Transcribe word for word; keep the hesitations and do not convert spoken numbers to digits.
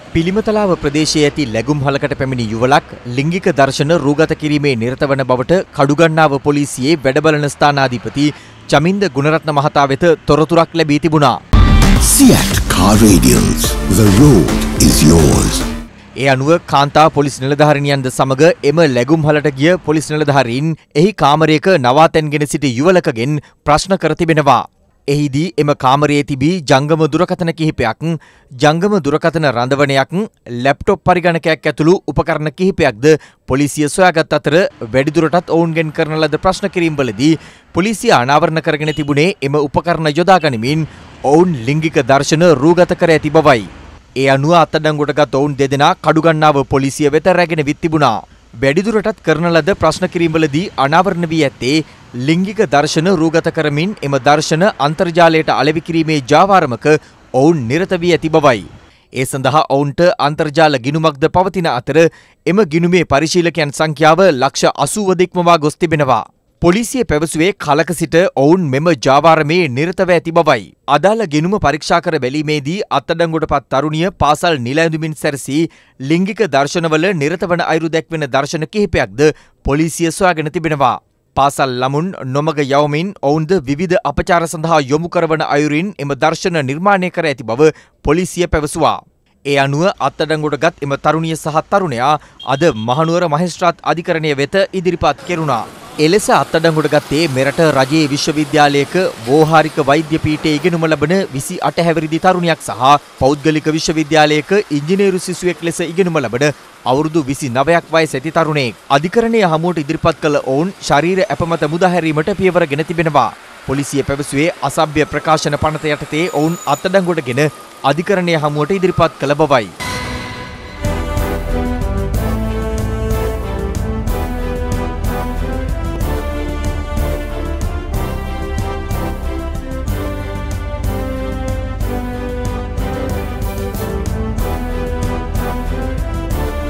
පිළිමතලාව ප්‍රදේශයේ ඇති ලැබුම්හලකට පැමිණි යුවලක් ලිංගික දර්ශන රූගත කිරීමේ නිරත වන බවට කඩුගන්නාව පොලිසියේ වැඩබලන ස්ථානාධිපති චමින්ද ගුණරත්න මහතා වෙත තොරතුරක් ලැබී තිබුණා. Seat Car Radials. The road is yours. ඒ අනුව කාන්තා පොලිස් නිලධාරිනියන්ද සමග එම ලැබුම්හලට ගිය පොලිස් නිලධාරීන් එහි කාමරයක නවාතැන්ගෙන සිටි යුවලකගෙන් ප්‍රශ්න කර තිබෙනවා. එහිදී එම කාමරයේ තිබී ජංගම දුරකථන කිහිපයක්, ජංගම දුරකථන රඳවනයක්, ලැප්ටොප් පරිගණකයක් ඇතුළු උපකරණ කිහිපයක්ද පොලිසිය සොයාගත් අතර වැඩිදුරටත් ඔවුන්ගෙන් කරන ලද ප්‍රශ්න කිරීම්වලදී පොලිසිය අනාවරණ කරගෙන තිබුණේ එම උපකරණ යොදා ගනිමින් ඔවුන් ලිංගික දර්ශන රූගත කර ඇති බවයි. ඒ අනුව අත්අඩංගුවට ගත් ඔවුන් දෙදෙනා කඩුගන්නාව පොලිසිය වෙත රැගෙන විත් තිබුණා. වැඩිදුරටත් කරන ලද ප්‍රශ්න කිරීම්වලදී අනාවරණ වී ඇත්තේ ලිංගික දර්ශන රූගත කරමින් එම දර්ශන අන්තර්ජාලයට අලෙවි කිරීමේ ජාවාරමක ඔවුන් නිරත වී ඇති බවයි. ඒ සඳහා ඔවුන්ට අන්තර්ජාල ගිණුමක්ද පවතින අතර එම ගිණුමේ පරිශීලකයන් සංඛ්‍යාව ලක්ෂ අසූවක ඉක්මවා ගොස් තිබෙනවා. පොලිසිය පැවසුවේ කලක සිට ඔවුන් මෙම ජාවාරමේ නිරතව ඇති බවයි. අදාළ ගිණුම පරීක්ෂා කර බැලීමේදී අත්අඩංගුවට පත් තරුණිය පාසල් නිල ඇඳුමින් සැරසී ලිංගික දර්ශනවල නිරත වන අයුරු දැක්වෙන දර්ශන කිහිපයක්ද පොලිසිය සොයාගෙන තිබෙනවා. පාසල් ළමුන් නොමග යවමින් ඔවුන්ද විවිධ අපචාර සඳහා යොමු කරවන අයුරින් එම දර්ශන නිර්මාණය කර ඇති බව පොලිසිය පැවසුවා. ඒ අනුව අත්අඩංගුවට ගත් එම තරුණිය සහ තරුණයා අද මහනුවර මහේස්ත්‍රාත් අධිකරණය වෙත ඉදිරිපත් කෙරුණා. එලෙස අත්අඩංගුවට ගත්තේ මෙරට රජයේ විශ්වවිද්‍යාලයක ව්‍යවහාරික වෛද්‍ය පීඨයේ ඉගෙනුම ලබන විසි අට හැවිරිදි තරුණියක් සහ පෞද්ගලික විශ්වවිද්‍යාලයක ඉංජිනේරු සිසුවෙක් ලෙස ඉගෙනුම ලබන අවුරුදු විසි නවයක් වයස ඇති තරුණයෙක්. අධිකරණය හමුවට ඉදිරිපත් කළ ඔවුන් ශරීර ඇපමත මුදාහැරීමට පියවරගෙන තිබෙනවා. පොලිසිය පැවසුවේ අසභ්‍ය ප්‍රකාශන පනත යටතේ ඔවුන් අත්අඩංගුවටගෙන අධිකරණය හමුවට ඉදිරිපත් කළ බවයි.